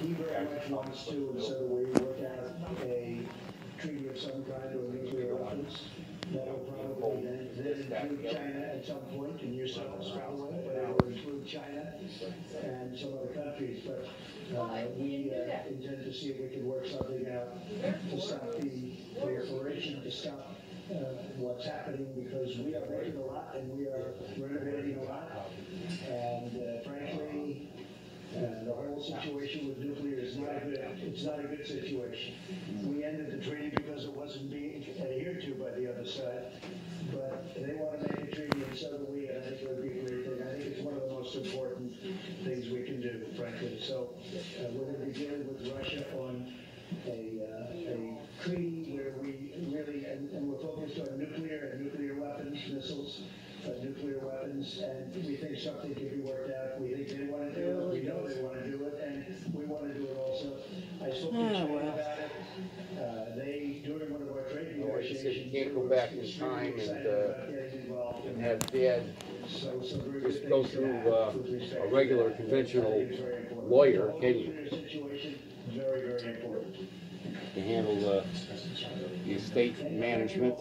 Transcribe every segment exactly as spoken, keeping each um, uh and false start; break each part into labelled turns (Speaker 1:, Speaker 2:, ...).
Speaker 1: he very much wants to, and so we work out a treaty of some kind on nuclear weapons. That will probably then, then include China at some point, and yourselves probably, but it will include China and some other countries. But uh, we uh, intend to see if we can work something out to stop the proliferation, to stop uh, what's happening, because we are making a lot and we are renovating a lot. And uh, frankly, Uh, the whole situation with nuclear is not a good, it's not a good situation. We ended the treaty because it wasn't being adhered to by the other side, but they want to make a treaty, and so do we, and I think it would be a great thing. I think it's one of the most important things we can do, frankly. So uh, we're going to be dealing with Russia on a, uh, a treaty where we really, and, and we're focused on nuclear and nuclear weapons, missiles, uh, nuclear weapons, and we think something can be worked out. We think they want to do it, we know they want to do it, and we want to do it also. I spoke to China about it. Uh, they, during one of our trade negotiations,
Speaker 2: you can't go back in time and, uh, and have Dad
Speaker 1: so, so
Speaker 2: just go through uh, a regular conventional lawyer, can you?
Speaker 1: Very, very important.
Speaker 2: To handle the, the estate management.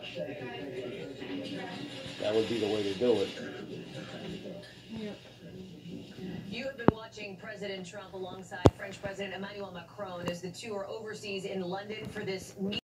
Speaker 2: That would be the way to do it.
Speaker 3: You have been watching President Trump alongside French President Emmanuel Macron as the two are overseas in London for this meeting.